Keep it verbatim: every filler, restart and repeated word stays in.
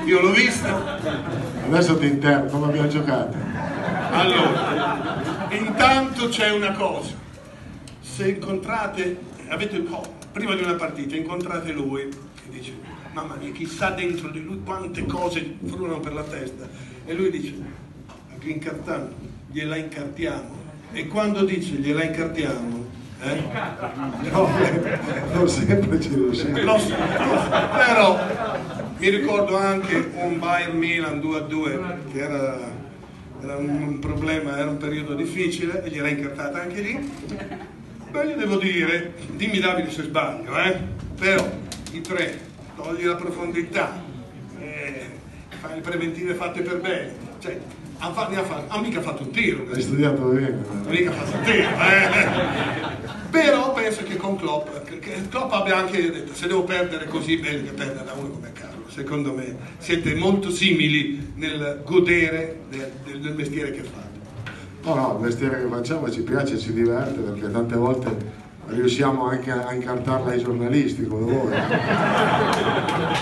io l'ho vista. Adesso ti interno, come abbiamo giocato? Allora, intanto c'è una cosa, se incontrate, avete prima di una partita, incontrate lui e dice, mamma mia, chissà dentro di lui quante cose frullano per la testa, e lui dice, incartando, gliela incartiamo, e quando dice gliela incartiamo, eh? No, non sempre ci riusciamo. Lo so, lo so, però mi ricordo anche un Bayern Milan due a due che era, era un problema, era un periodo difficile e gliel'ha incartata anche lì. Beh, gli devo dire, dimmi Davide se sbaglio, eh? Però i tre, togli la profondità, eh, fai le preventive fatte per bene, cioè, ha fatto, ha, ha mica fatto un tiro. Hai studiato bene. Ha mica fatto un tiro, eh? Però penso che con Klopp, che Klopp abbia anche detto, se devo perdere così, meglio che perdere da uno come Carlo. Secondo me siete molto simili nel godere del, del, del mestiere che fate. No, no, il mestiere che facciamo ci piace, ci diverte, perché tante volte riusciamo anche a incartarla ai giornalisti come voi.